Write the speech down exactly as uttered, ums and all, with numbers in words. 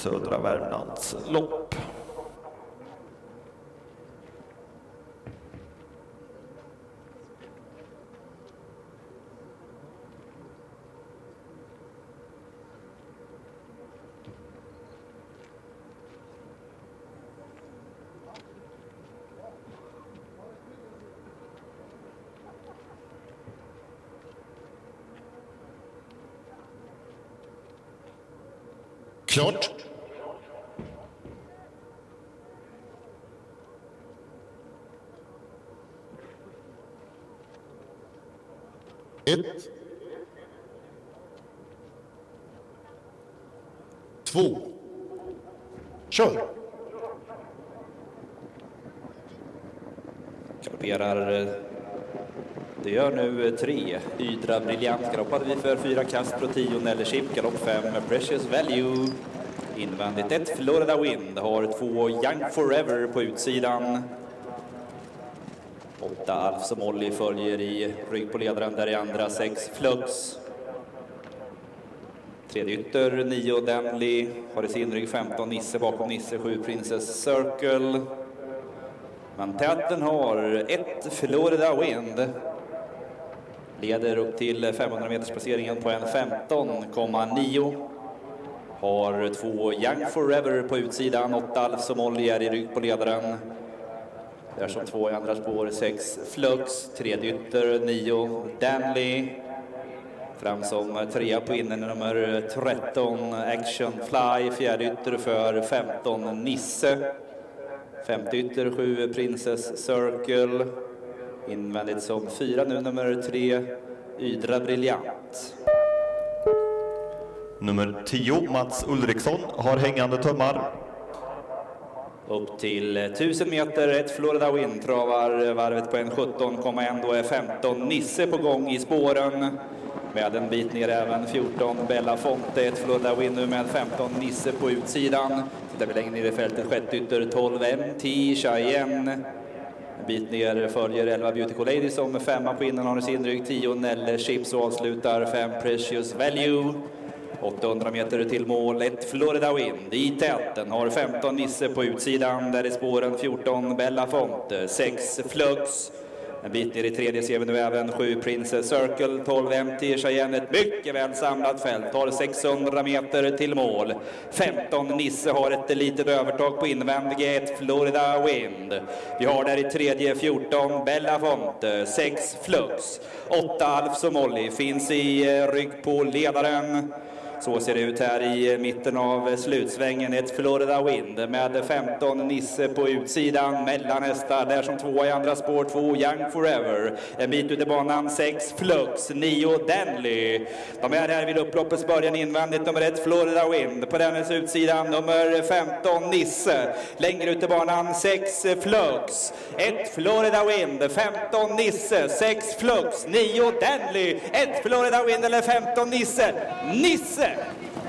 Södra Värmlands lopp. Klart. Ett. Två. Kör. Galopperar. Det gör nu tre. Ydra Briljant galoppade vi för fyra kast pro tio Neller Chip. Galopp fem Precious Value. Invändigt ett Florida Wind. Har två Young Forever på utsidan. Åtta Alf som Molly följer i rygg på ledaren. Där i andra sex Flux. Tredje ytter nio Denley. Har i sin rygg femton Nisse bakom Nisse. Sju Princess Circle. Men täten har ett Florida Wind. Leder upp till femhundra meters placeringen på en femton komma nio. Har två Young Forever på utsidan. Åtta Alf som Molly är i rygg på ledaren. Där som två i andra spår. Sex Flux. Tredje ytter nio Danley. Fram som trea på innen nummer tretton Action Fly. Fjärde ytter för femton Nisse. Femte ytter sju Princess Circle. Invändigt som fyra nu nummer tre Ydra Briljant. Nummer tio Mats Ulriksson har hängande tömmar. Upp till tusen meter, ett Florida Wind travar varvet på en sjutton komma ett. Då är femton Nisse på gång i spåren. Med en bit ner även fjorton Bella Fonte. Ett Florida Wind nu med femton Nisse på utsidan. Tittar vi längre ner i fältet, sjätte ytter tolv M T Cheyenne. En bit ner följer elva Beautiful Lady som femma på innan har sin rygg. tio Neller Chips och avslutar fem Precious Value. åttahundra meter till mål, ett Florida Wind i täten. Har femton Nisse på utsidan. Där är spåren fjorton Bella Fonte. sex Flux. En bit ner i tredje ser vi nu även sju Princess Circle. tolv M T Cheyenne. Ett mycket väl samlat fält. Har sexhundra meter till mål. femton Nisse har ett litet övertag på invändige. ett Florida Wind. Vi har där i tredje fjorton Bella Fonte. sex Flux. åtta Alf som Molly finns i rygg på ledaren. Så ser det ut här i mitten av slutsvängen. Ett Florida Wind med femton Nisse på utsidan. Mellan hästar där som två i andra spår. Två Young Forever. En bit ut i banan. sex Flux. nio Denley. De är här vid upploppets början invändigt. Nummer ett Florida Wind. På dennes utsidan nummer femton Nisse. Längre ut i banan. sex Flux. ett Florida Wind. femton Nisse. sex Flux. nio Denley. ett Florida Wind eller femton Nisse. Nisse!